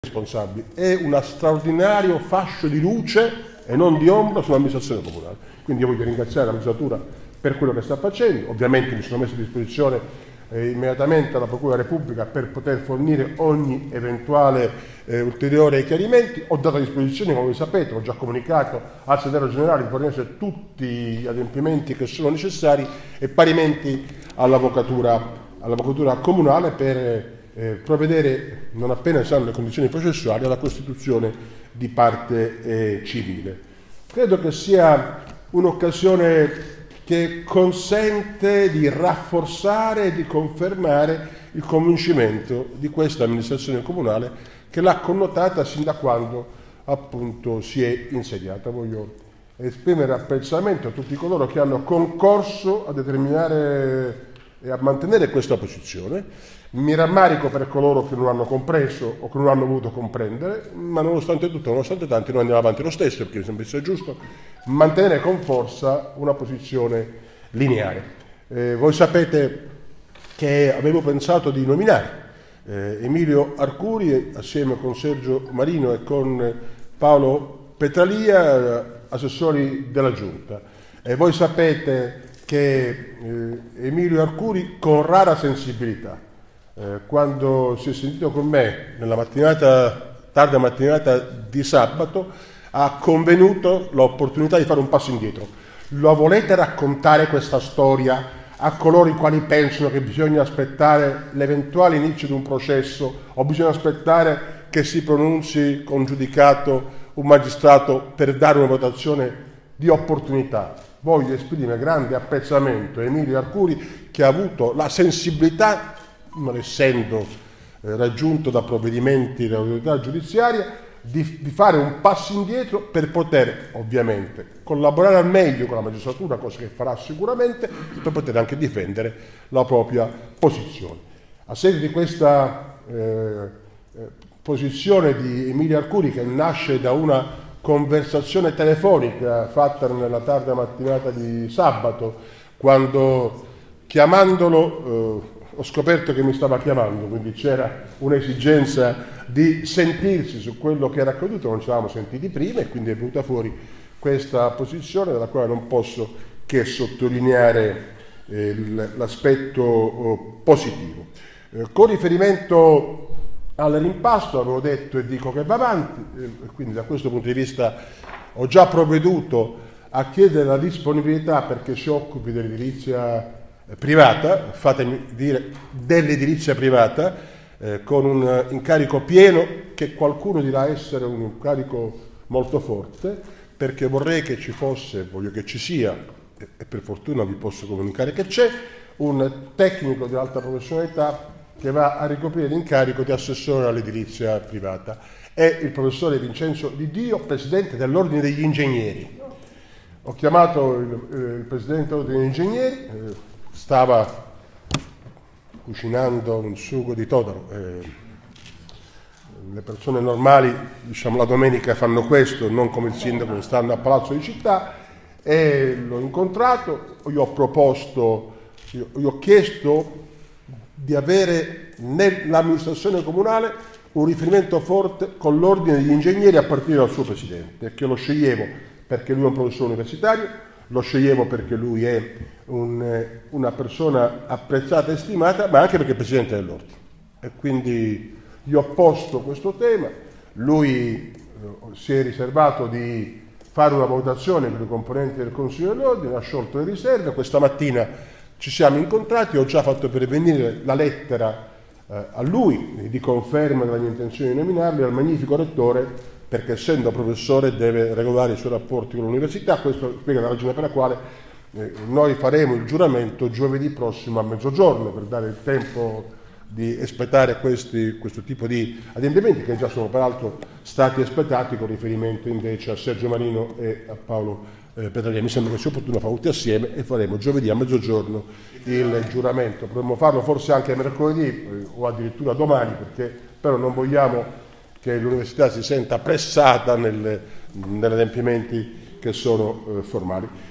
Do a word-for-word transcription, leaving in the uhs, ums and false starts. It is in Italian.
responsabili, è uno straordinario fascio di luce e non di ombra sull'amministrazione comunale. Quindi io voglio ringraziare la magistratura per quello che sta facendo. Ovviamente mi sono messo a disposizione eh, immediatamente alla Procura della Repubblica per poter fornire ogni eventuale eh, ulteriore chiarimenti. Ho dato a disposizione, come voi sapete, ho già comunicato al segretario generale di fornire tutti gli adempimenti che sono necessari e parimenti all'avvocatura, all'avvocatura comunale per Eh, provvedere, non appena saranno le condizioni processuali, alla costituzione di parte eh, civile. Credo che sia un'occasione che consente di rafforzare e di confermare il convincimento di questa amministrazione comunale che l'ha connotata sin da quando appunto si è insediata. Voglio esprimere apprezzamento a tutti coloro che hanno concorso a determinare e a mantenere questa posizione. Mi rammarico per coloro che non hanno compreso o che non hanno voluto comprendere, ma nonostante tutto, nonostante tanto, noi andiamo avanti lo stesso, perché mi sembra sia giusto mantenere con forza una posizione lineare. Eh, voi sapete che avevo pensato di nominare eh, Emilio Arcuri assieme con Sergio Marino e con Paolo Petralia, eh, assessori della Giunta. E voi sapete che eh, Emilio Arcuri, con rara sensibilità, eh, quando si è sentito con me nella mattinata, tarda mattinata di sabato, ha convenuto l'opportunità di fare un passo indietro. Lo volete raccontare questa storia a coloro i quali pensano che bisogna aspettare l'eventuale inizio di un processo o bisogna aspettare che si pronunzi con giudicato un magistrato per dare una votazione di opportunità? Voglio esprimere grande apprezzamento a Emilio Arcuri, che ha avuto la sensibilità, non essendo eh, raggiunto da provvedimenti dell'autorità giudiziaria, di, di fare un passo indietro per poter ovviamente collaborare al meglio con la magistratura, cosa che farà sicuramente, per poter anche difendere la propria posizione. A seguito di questa eh, posizione di Emilio Arcuri, che nasce da una conversazione telefonica fatta nella tarda mattinata di sabato, quando chiamandolo eh, ho scoperto che mi stava chiamando, quindi c'era un'esigenza di sentirsi su quello che era accaduto, non ci eravamo sentiti prima e quindi è venuta fuori questa posizione della quale non posso che sottolineare eh, l'aspetto oh, positivo. Eh, con riferimento al rimpasto avevo detto e dico che va avanti, eh, quindi da questo punto di vista ho già provveduto a chiedere la disponibilità perché si occupi dell'edilizia privata, fatemi dire dell'edilizia privata, eh, con un incarico pieno che qualcuno dirà essere un incarico molto forte, perché vorrei che ci fosse, voglio che ci sia, e, e per fortuna vi posso comunicare che c'è, un tecnico di alta professionalità che va a ricoprire l'incarico di assessore all'edilizia privata. È il professore Vincenzo Di Dio, presidente dell'Ordine degli Ingegneri. Ho chiamato il, eh, il presidente dell'Ordine degli Ingegneri, eh, stava cucinando un sugo di todaro. Eh, le persone normali, diciamo, la domenica fanno questo, non come il sindaco che stanno a Palazzo di Città, e l'ho incontrato, gli ho proposto, gli ho chiesto di avere nell'amministrazione comunale un riferimento forte con l'Ordine degli Ingegneri a partire dal suo presidente, che lo sceglievo perché lui è un professore universitario, lo sceglievo perché lui è un, una persona apprezzata e stimata, ma anche perché è presidente dell'Ordine. E quindi gli ho posto questo tema, lui eh, si è riservato di fare una valutazione per i componenti del Consiglio dell'Ordine, ha sciolto le riserve, questa mattina ci siamo incontrati, ho già fatto pervenire la lettera eh, a lui di conferma della mia intenzione di nominarli, al magnifico rettore, perché essendo professore deve regolare i suoi rapporti con l'università. Questo spiega la ragione per la quale eh, noi faremo il giuramento giovedì prossimo a mezzogiorno, per dare il tempo di espletare questi, questo tipo di adempimenti, che già sono peraltro stati espletati con riferimento invece a Sergio Marino e a Paolo eh, Petralia. Mi sembra che sia opportuno farlo tutti assieme e faremo giovedì a mezzogiorno il giuramento. Potremmo farlo forse anche mercoledì eh, o addirittura domani, perché però non vogliamo che l'università si senta pressata nelle, negli adempimenti che sono eh, formali.